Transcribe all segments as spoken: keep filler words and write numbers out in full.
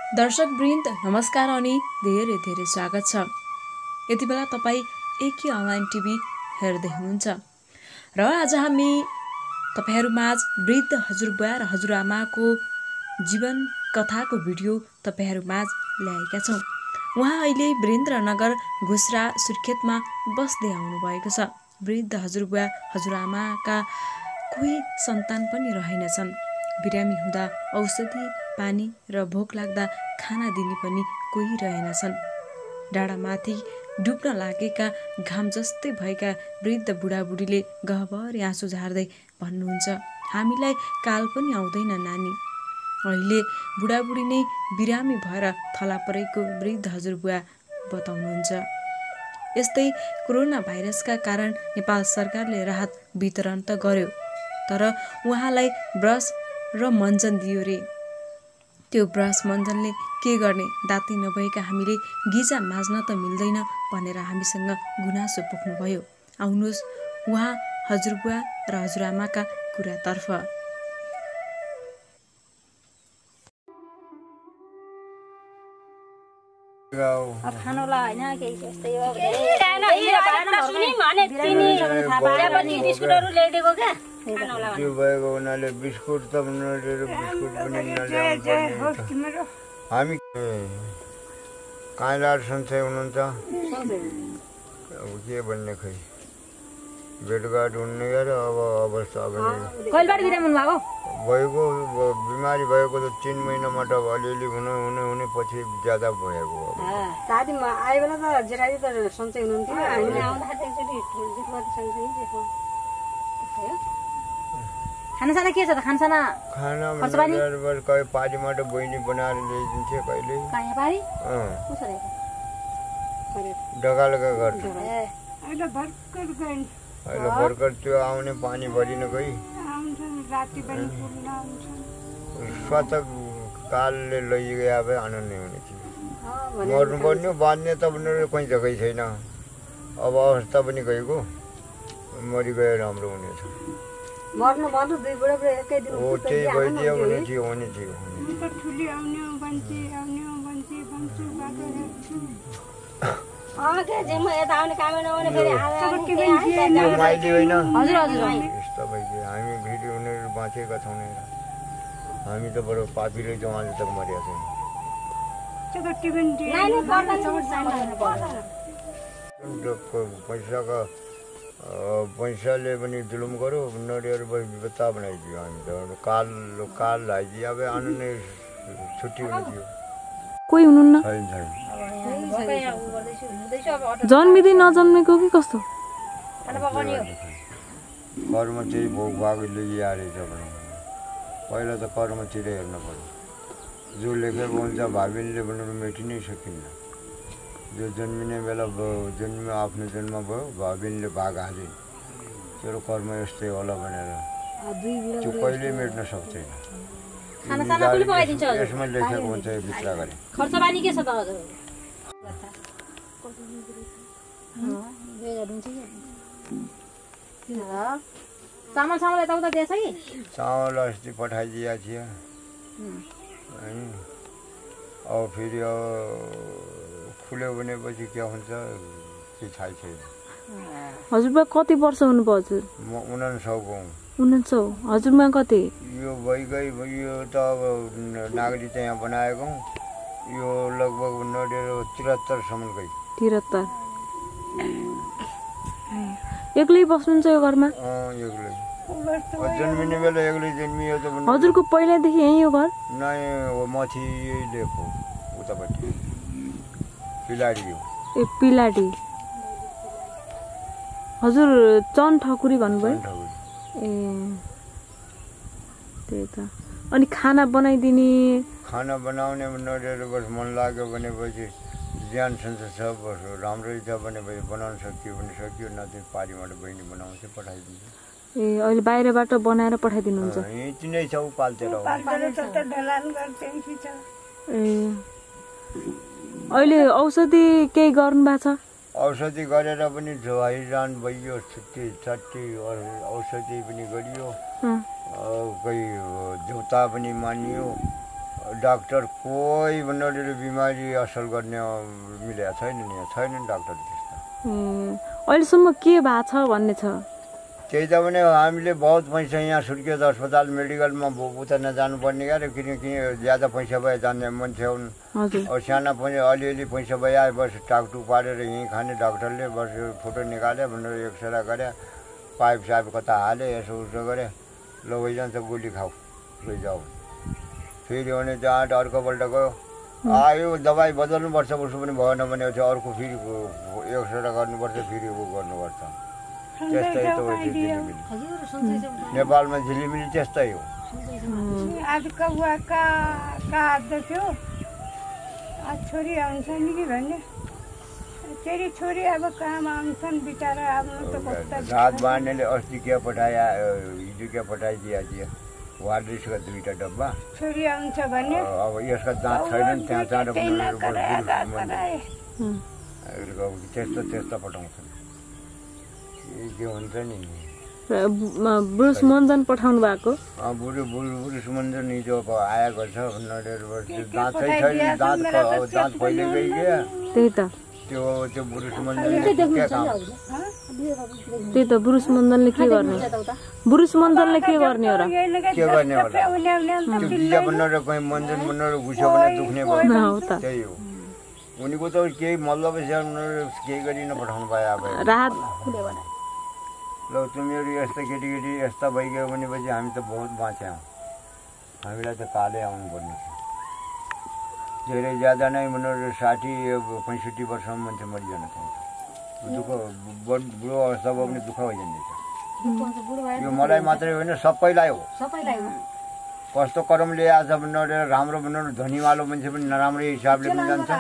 दर्शक वृन्द नमस्कार अनि धेरै धेरै स्वागत छ। यति बेला तपाईँ एकी अनलाइन टिभी हेर्दै हुनुहुन्छ र आज हामी तपाईहरूमाझ वृद्ध हजुरबुवा र हजुरआमाको जीवन कथाको भिडियो तपाईहरूमाझ ल्याएका छौँ। उहाँ अहिले वीरेन्द्रनगर घुस्रा सुर्खेतमा बस्दै आउनुभएको छ। वृद्ध हजुरबुवा हजुरआमाका कोही सन्तान पनि रहेनछन्। बिरामी हुँदा औषधि पानी र भोक लाग्दा खाना दिने पनि कोही रहेनछन्। डाँडामाथि डुब्न लागेका घाम जस्तै भएका वृद्ध बुढाबुढीले गहभरि आँसु झार्दै भन्नुहुन्छ, हामीलाई काल पनि आउँदैन नानी। अहिले बुढाबुढी नै बिरामी भएर थला परेको वृद्ध हजुरबुवा बताउनुहुन्छ। यस्तै कोरोना भाइरसका कारण नेपाल सरकारले राहत वितरण त गर्यो, तर उहाँलाई ब्रस र मञ्जन दियो रे। त्यो ब्रस मञ्जनले के गर्ने, दाती नभएका हामीले गिजा माझ्न त मिल्दैन भनेर हामीसँग गुनासो पोख्नुभयो। आउनुहोस् उहाँ हजुरबुवा र हजुरआमाका कुरातर्फ। त्यो भएको हुनाले बिस्कुट त बिस्कुट पनि नल्याउनु। हामी काँलार सन्चै हुनुहुन्छ, अब के भन्ने खै भेटघाट हुने र अब अवस्था पनि भएको बिमारी भएको त तिन महिनामा त अलिअलि हुने हुने हुने पछि ज्यादा भएको। दादी आए बेला त जेठाजी त सन्चै हुनुहुन्थ्यो। खानासाना के छ त? खानासाना खाना कहिले पारीमा त बहिनी बनाएर ल्याइदिन्थ्यो, कहिले डगालका घर अहिले भर्खर त्यो आउने पानी भरिन गई स्वत कालले लैगए अब आनन्द हुने थियो। मर्नु पर्ने बाँध्ने त कोही जग्गै छैन। अब अवस्था पनि गएको, मरिगयो राम्रो हुनेछ। मर्नु मर्नु दुई बुढा बुढा एकै दिन हो त्यही भइदियो हुने थियो हुने थियो। माइली होइन यस्तो भइदियो। हामी भिडियो उनीहरू बाँचेका छौँ नि, हामी त बडो पापी रहेछौँ, आज तक मरेका छैन। पैसाका पैसाले पनि जुलुम गर्यो, नडीहरू विपत्ता बनाइदियो। हामी त काल काल आइदियो, अब आनन्द छुट्टी हुने थियो। कोही हुनुहुन्न? छैन छैन। जन्मिँदै नजन्मेको कि कस्तो? कर्मतिर भोग भागले रहेछ भने पहिला त कर्मतिर हेर्नु पर्यो। जो लेखेको हुन्छ भाविनले भनेर मेटि नै सकिन्न। जो जन्मिने बेला जन्म आफ्नो जन्म भयो, भाविनले भाग हाले, तेरो कर्म यस्तै होला भनेर त्यो कहिले मेट्न सक्दैन। यसमा लेखेको हुन्छ यो भित्र गरे। खर्च पानी के छ त हजुर? चामल चामल यताउता दिएछ कि? चामल अस्ति पठाइदिया थियो। अब फेरि खुल्यो भनेपछि के हुन्छ के थाहा छैन। हजुरबा कति वर्ष हुनुभयो हजुर? म उनासौको हुँ। उनासौ। हजुरमा कति? यो भइगई यो त अब नागरिक यहाँ बनाएको, यो लगभग नडेर त्रिहत्तरसम्म गई। त्रिहत्तर। एक्लै बस्नुहुन्छ यो घरमा? अँ एक्लै। जन्मिने बेला एक्लै जन्मियो त। हजुरको पहिलादेखि यही हो घर? नै हो माथि लेखो उतापट्टि पिलाडी हो। ए पिलाडी। हजुर चन ठकुरी भन्नुभयो? ए त्यही त। अनि खाना बनाइदिने? खाना बनाउने नडेर बस मन लाग्यो भनेपछि ज्ञान सन्च छ, बस राम्रै छ भनेपछि बनाउन सकियो भने सकियो, नत्र पारीबाट बहिनी बनाउँछ पठाइदिन्छ। ए अहिले बाहिरबाट बनाएर पठाइदिनुहुन्छ? यति नै छ पाल्तेर। ए अहिले औषधि केही गर्नु भएको छ? औषधि गरेर पनि झोइरान भइयो, छुट्टी छट्टी औषधि पनि गरियो, कोही जोता पनि मानियो, डाक्टर कोही भन्नु बिमारी असल गर्ने मिलेको छैन नि, छैन नि डाक्टर त्यस्तो। अहिलेसम्म के भएको छ भन्ने छ? त्यही त भने हामीले बहुत पैसा यहाँ सुर्कियो अस्पताल मेडिकलमा उता नजानुपर्ने क्या, किनकि ज्यादा पैसा भए जाने मान्छे हुन्। अब साना पनि अलिअलि पैसा भइआयो बस टाकटुक पारेर यहीँ खाने डाक्टरले बस फोटो निकाल्यो भनेर एक्सरे गरे, पाइप साइप कता हाले, यसो उसो गरे, ल भइजान्छ गोली खाऊ लैजाऊ। फेरि भने जहाँ अर्कोपल्ट गयो आयो दबाई बदल्नुपर्छ उसो पनि भएन भने अर्को फेरि एक्सरे गर्नुपर्छ, फेरि ऊ गर्नुपर्छ। त्यस्तै त हो झिलिमिली नेपालमा, झिलिमिली त्यस्तै हो। आजका बुवाका कहाँ थियो छोरी आउँछ नि कि भन्ने, तेरी छोरी अब कहाँमा आउँछन् बिचारा आफ्नो त कस्तो। रात बाँड्नेले अस्ति क्या पठाया, हिजो क्या पठाइदिया दिए वाड्रिसका दुईवटा डब्बा छोरी आउँछ भने। अब यसका दाँत छैनन् त्यहाँ चाँडो त्यस्तो त्यस्तो पठाउँछन् के हुन्छ नि। ब्रुस मन्जन पठाउनु भएको? बुढो ब्रुस मन्जन हिजो आएको छ, दाँत चाहिँ छैन, दाँत दाँत फैलिँदै क्या। त्यही त त्यो त्यो ब्रुस मन्जनले के काम? त्यही त ब्रुस मन्जनले के गर्ने? ब्रुस मन्जनले के गर्ने हो र? के गर्ने होला? त्यो बिजा बनाएर कहीँ मन्जन बनाएर घुस्यो भने दुख्ने भयो, त्यही हो। उनीको त केही मतलब केही गरी नपठाउनु पायो। अब राहत ल तिमीहरू यस्ता केटीकेटी यस्ता भइगयो भनेपछि हामी त बहुत बाँच्यौँ, हामीलाई त कालै आउनुपर्ने थियो। धेरै ज्यादा नै भनेर साठी पैँसठी वर्षसम्म मान्छे मरिजान पाउँछ। दुःख बुढो अवस्था भयो भने दुःख भइजाँदैछ। यो मलाई मात्रै होइन सबैलाई हो। कस्तो कर्मले आएछ भनेर राम्रो भनेर धनीवालो मान्छे पनि नराम्रो हिसाबले पनि जान्छ।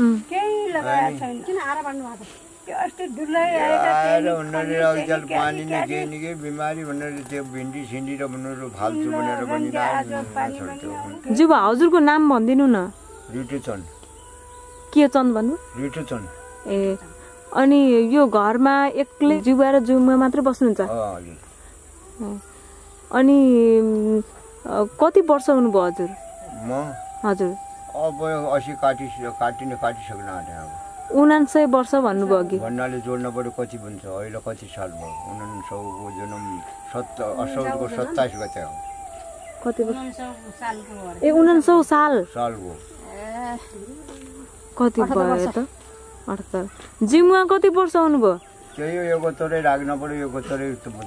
पानी नै केही न केही बिमारी भनेर त्यो भिन्डी सिन्डी र भनेर फाल्छु भनेर पनि जुबा हजुरको नाम भनिदिनु न। रिटुचन। के चन्द भन्नु? रिटुचन। ए अनि यो घरमा एक्लै जुबा र जुमा मात्रै बस्नुहुन्छ? अनि कति वर्ष हुनुभयो हजुर? म हजुर अब असी काटि काटिने काटिसक्न आँटे। अब उनान्सय वर्ष भन्नुभयो कि भन्नाले जोड्न पर्यो कति बन्छ अहिले कति साल भयो? उनान्सौको जन्म सत्त असौको सत्ताइस गते हो। कति वर्ष? ए उनान्सौ साल सालको कति भयो त? अठहत्तर। जिमुवा कति वर्ष हुनुभयो? त्यही हो एकहत्तरै राख्न पर्यो, एकहत्तरै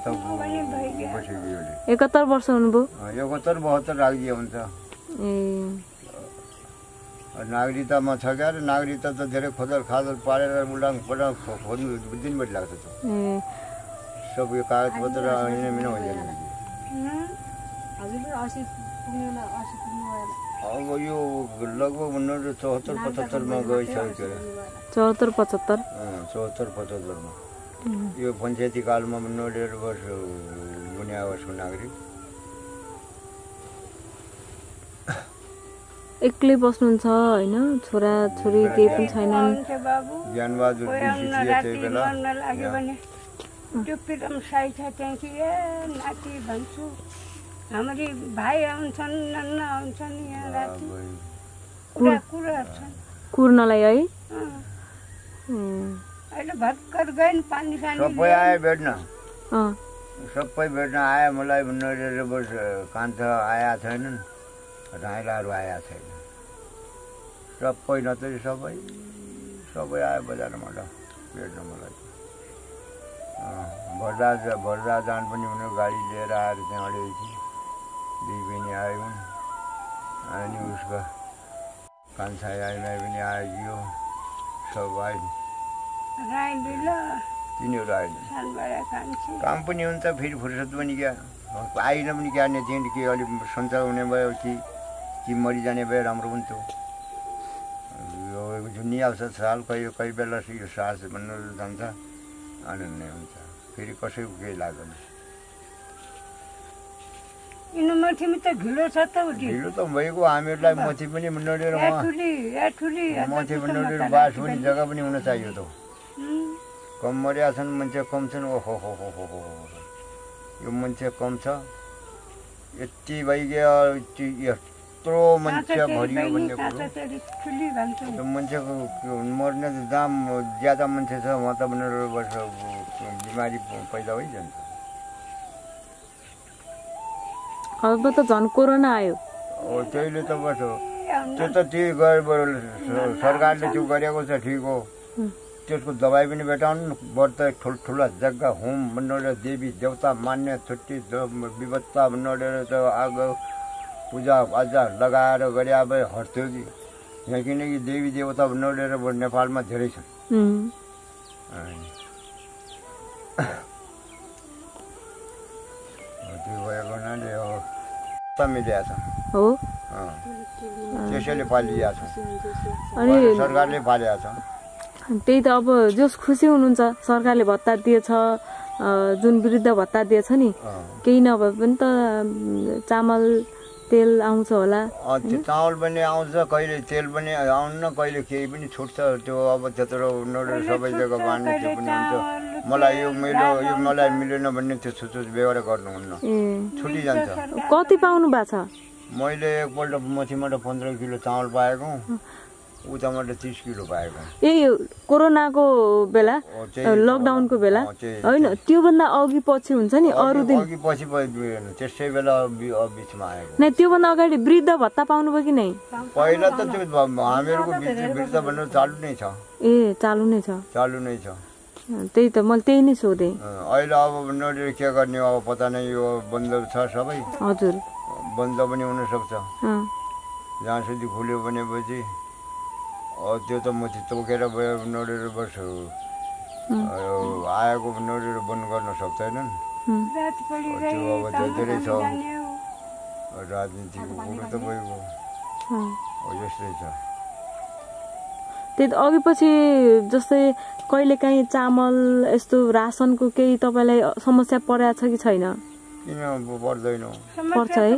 एकहत्तर वर्ष हुनुभयो। एकहत्तर बहत्तर राखिदियो हुन्छ। ए नागरिकतामा छ क्या, नागरिकता त धेरै खोदल खादल पारेर उडाङ पडाङ खोज्नु दिनभरि लाग्छ त। सब यो कागजपत्र मिना भइजान्छ। अब यो लगभग भन्नु चौहत्तर पचहत्तरमा गइसक्यो। चौहत्तर पचहत्तर चौहत्तर पचहत्तरमा यो पञ्चायती कालमा भन्नु डेढ वर्ष हुने आवासको नागरिक। एक्लै बस्नुहुन्छ होइन, छोरा छोरी केही पनि छैनन्। ज्ञानबहादुर त्यही बेला टुप्पीदम साई छ त्यहाँ कि ए नाति भन्छु हाम्रै भाइ आउँछन् नन्न आउँछन् यहाँ राति कुरा कुरा छन् कुर्नलाई है। अहिले भर्खर गएन पानी सानी सबै आयो भेट्न, सबै भेट्न आयो। मलाई भन्नु बस कान्छ आया छैनन्, राइलाहरू आया छैन, सबै नत्र सबै सबै आयो बजारमा भेट्न मलाई। भर्दा भर्दा जान पनि हुनु गाडी लिएर आएर त्यहाँ अडेपछि दुई बहिनी आयो अनि उसको कान्छा आइमाई पनि आइयो, सब आयो। तिनीहरू आएन, काम पनि हुन्छ फेरि फुर्सद पनि क्या आइन पनि क्या ने त्यहाँदेखि के अलिक सन्चो हुने भयो कि कि मरिजाने भयो राम्रो पनि थियो। यो झुन्निहाल्छ साल कहीँ कहीँ बेला यो सास भन्नु जान्छ आनन्द हुन्छ, फेरि कसैको केही लाग्दैन। ढिलो छ त ढिलो त भएको हामीहरूलाई मथि पनि नडेर मथि पनि नडेर बास पनि जग्गा पनि हुन चाहियो त। कम मरिया छन् मान्छे कम छन्। ओहो हो हो हो हो यो मान्छे कम छ, यति भइगयो यत्रो मान्छे भरियो भन्ने कुरो काँचो ठुली भन्छ त्यो मान्छेको मर्ने जहाँ ज्यादा मान्छे छ उहाँ त भनेर वर्ष बिमारी पैदा भइजान्छ। अब त झन् कोरोना आयो। हो त्यहीले त बस त्यो त त्यही गएर सरकारले त्यो गरेको छ ठिक हो। त्यसको दबाई पनि भेटाउनु व्रत ठुल्ठुला जग्गा होम भनेर देवी देवता मान्ने छुट्टी विपत्ता भनेर त आगो पूजा आजा लगाएर गरे अब हट्थ्यो कि यहाँ किनकि देवी देवता भनेर नेपालमा धेरै छन्। त्यो भएको हुनाले हो मिलेको छ हो त्यसैले पालिएको छ अनि सरकारले पालेको छ। त्यही त अब जस खुसी हुनुहुन्छ सरकारले भत्ता दिएछ जुन वृद्ध भत्ता दिएछ नि केही नभए पनि त चामल तेल आउँछ होला। त्यो चामल पनि आउँछ कहिले तेल पनि आउन्न कहिले केही पनि छुट्छ त्यो अब त्यत्रो नोडर सबै जग्गा बाँड्ने त्यो पनि हुन्छ। मलाई यो मिल्यो यो मलाई मिलेन भन्ने त्यो छुचु व्यवहार गर्नुहुन्न छुटिजान्छ। कति पाउनु भएको छ? मैले एकपल्ट मथीबाट पन्ध्र किलो चामल पाएको उताबाट तिस किलो पाएको। ए कोरोनाको बेला लकडाउनको बेला होइन त्योभन्दा अघि पछि हुन्छ नि अरू दिन अघि पछि त्यसै बेला बिचमा आएको। नै त्योभन्दा अगाडि वृद्ध भत्ता पाउनुभयो कि नै? पहिला त त्यो हामीहरूको वृद्ध भनेर चालु नै छ। ए चालु नै छ चालु नै छ त्यही त मैले त्यही नै सोधेँ। अहिले अब नोडर के गर्ने अब पत्ता नै यो बन्द छ सबै। हजुर बन्द पनि हुनसक्छ जहाँ સુધી खुल्यो भनेपछि त्यो त म तोकेर नोडेर बस्छु आएको नोडेर बन्द गर्न सक्दैनन्। त्यो अब धेरै छ राजनीतिको कुरो त भइगयो यस्तै छ। त्यही त अघि पछि जस्तै कहिलेकाहीँ चामल यस्तो रासनको केही तपाईँलाई समस्या परेको छ कि छैन? किन पर्दैन पर्छ है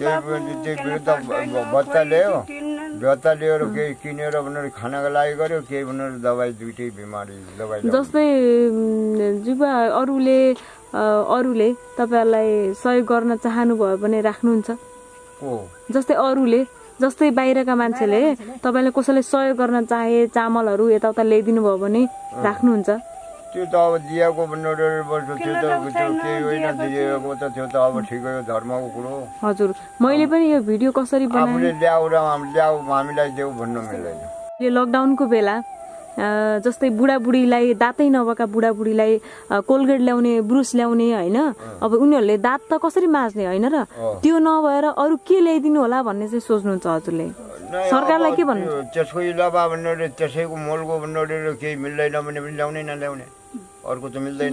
भत्ता ल्यायो भत्ता लिएर केही किनेर भनेर खानाको लागि गर्यो केही भनेर दबाई दुइटै बिमारी दबाई जस्तै जुवा अरूले अरूले तपाईँहरूलाई सहयोग गर्न चाहनुभयो भने राख्नुहुन्छ? जस्तै अरूले जस्तै बाहिरका मान्छेले तपाईँले कसैले सहयोग गर्न चाहे चामलहरू यताउता ल्याइदिनु भयो भने राख्नुहुन्छ? त्यो त अब दिएको नोडेर बस्छ त्यो त केही होइन दिएको त त्यो त अब ठिकै हो धर्मको कुरो। हजुर मैले पनि यो भिडियो कसरी बनाएँ आफूले ल्याऊ र ल्याऊ हामीलाई देऊ भन्न मिल्दैन। यो लकडाउनको बेला जस्तै बुढाबुढीलाई दाँतै नभएका बुढाबुढीलाई कोलगेट ल्याउने ब्रुस ल्याउने होइन अब उनीहरूले दाँत त कसरी माझ्ने होइन र त्यो नभएर अरू के ल्याइदिनु होला भन्ने चाहिँ सोच्नुहुन्छ हजुरले? सरकारलाई के भन्नु? त्यसको इलावा भनेर त्यसैको मोलको भनेर केही मिल्दैन भने पनि ल्याउनै नल्याउने अर्को त मिल्दैन।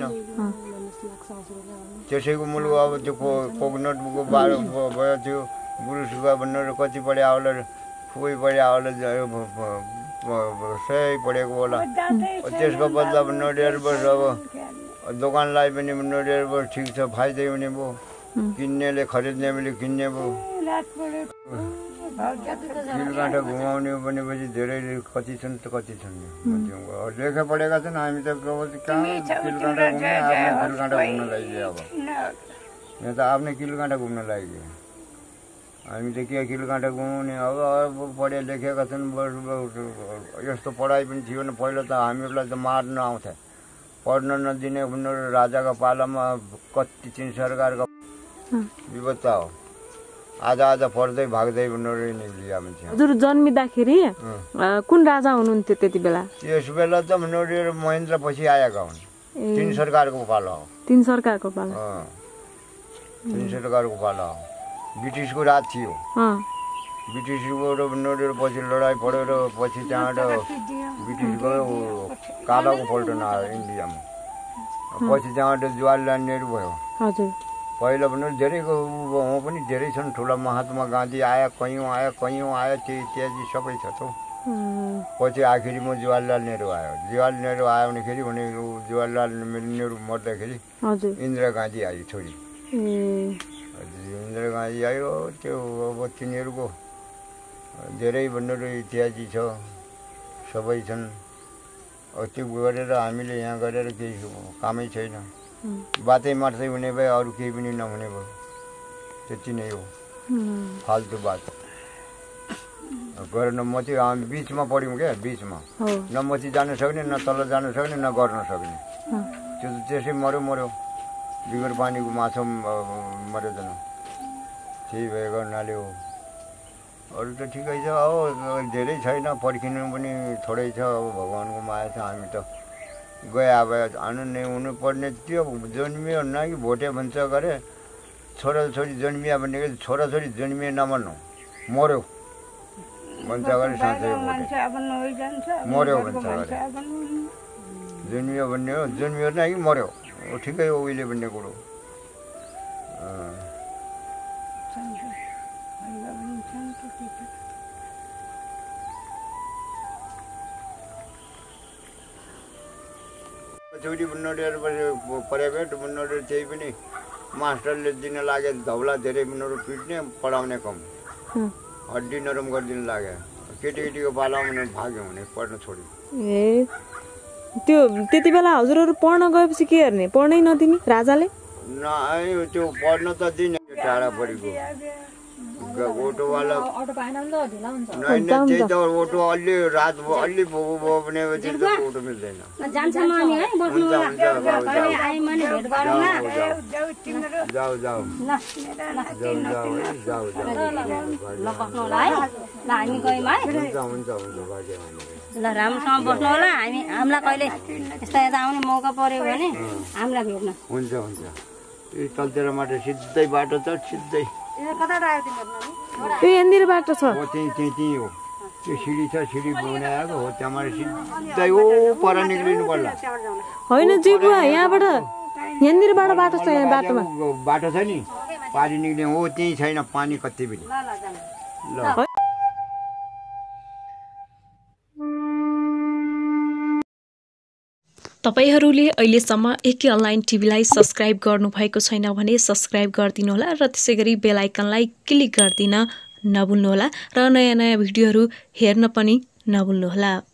त्यसैको मुलको अब त्यो कोकोनटको बाह्र भयो त्यो ब्रुसको भनेर कति पढ्या होला खुबै पढ्या होला सही पढेको होला त्यसको बदला नोडेर बस अब दोकानलाई पनि नोडेर बस ठिक छ फाइदै हुने भयो किन्नेले खरिद्नेले किन्ने भयो। किलकाँटा घुमाउने भनेपछि धेरै कति छन् त कति छन् लेखा पढेका छन् हामी त कहाँ किलकाँटा घुम्ने आफ्नो किलकाँटा घुम्न लागि अब यहाँ त आफ्नै किलकाँटा घुम्न लागि हामी त के किलकाँटा घुमाउने अब अब पढे लेखेका छन् यस्तो पढाइ पनि थियो न पहिला त हामीहरूलाई त मार्न आउँछ पढ्न नदिने भनेर राजाको पालामा कति चिन सरकारको विपत्ता हो आज आज पढ्दै भाग्दै भनेर निक्लिया मान्छे। हजुर जन्मिँदाखेरि कुन राजा हुनुहुन्थ्यो त्यति बेला? त्यस बेला त भनेर महेन्द्र पछि आएका हुन् तिन सरकारको पाला हो। तिन सरकारको पाला तिन सरकारको पाला हो ब्रिटिसको राज थियो। ब्रिटिसको भनेर पछि लडाइँ पढेर पछि त्यहाँबाट ब्रिटिस गयो कालाको पल्टन आयो इन्डियामा पछि त्यहाँबाट जवाहरलाल नेहरू भयो। हजुर पहिला भनेर धेरैको उहाँ पनि धेरै छन् ठुला महात्मा गान्धी आया कैयौँ आयो कैयौँ आयो त्यो इत्यादि सबै छ त। पछि आखिरीमा जवाहरलाल नेहरू आयो जवाहरलाल नेहरू आयो भनेखेरि भने जवाहरलाल नेहरू मर्दाखेरि इन्दिरा गान्धी आयो छोरी इन्दिरा गान्धी आयो त्यो अब तिनीहरूको धेरै भनेर इत्यादि छ सबै छन्। त्यो गरेर हामीले यहाँ गरेर केही कामै छैन बातै मार्दै हुने भए अरू केही पनि नहुने भयो त्यति नै हो फाल्तु बात। गएर न मती हामी बिचमा पढ्यौँ क्या बिचमा न मती जान सक्ने न तल जान सक्ने न गर्न सक्ने त्यो त त्यसै मऱ्यो मऱ्यो बिगर पानीको माछा मऱ्यो त न त्यही भएको हुनाले हो अरू त ठिकै छ अब धेरै छैन पर्खिनु पनि थोरै छ अब भगवान्को माया छ हामी त गए अब आनु नै हुनुपर्ने त्यो जन्मियो न कि भोटे भन्छ गरे छोराछोरी जन्मिया भनेको छोराछोरी जन्मिए नमर्नु मऱ्यो भन्छ गरे साँच्चै मऱ्यो भन्छ गरे जन्मियो भन्ने हो जन्मियो न कि मऱ्यो ठिकै हो उहिले भन्ने कुरो छोरी बुन्नोडीहरू प्राइभेट बुन्नोडीहरू त्यही पनि मास्टरले दिन लागे धौला धेरै बुन्नोहरू पिट्ने पढाउने कम हड्डी नरम गरिदिनु लाग्यो केटी केटीको पालामा भने भाग्यो भने पढ्न छोड्यो ए त्यो त्यति बेला हजुरहरू पढ्न गएपछि के गर्ने पढ्नै नदिने राजाले न त्यो पढ्न त दिने टाढा परेको ओटोवाला त्यही त ओटो अलि रात अलि भयो भने ओटो मिल्दैन जाऊ जाऊ हुन्छ हुन्छ ल राम्रोसँग बस्नु होला हामी हामीलाई कहिले यस्ता यता आउने मौका पर्यो भने हामीलाई भेट्न हुन्छ हुन्छ यो तलतिर मात्र सिधै बाटो छ सिधै त्यो यहाँनिर बाटो छ हो त्यही त्यही त्यही हो त्यो सिडी छ सिडी बनाएको हो त्यहाँबाट सिधै हो पर निक्लिनु पर्ला होइन जिबुवा यहाँबाट यहाँनिरबाट बाटो छ यहाँ बाटोमा बाटो छ नि पानी निक्लिने हो त्यही छैन पानी कति पनि ल तपाईहरूले अहिलेसम्म एके अनलाइन टिभीलाई सब्सक्राइब गर्नुभएको छैन भने सब्सक्राइब गरिदिनुहोला र त्यसै गरी बेल आइकनलाई क्लिक गरिदिन नभुल्नुहोला र नयाँ नयाँ भिडियोहरू हेर्न पनि नभुल्नुहोला।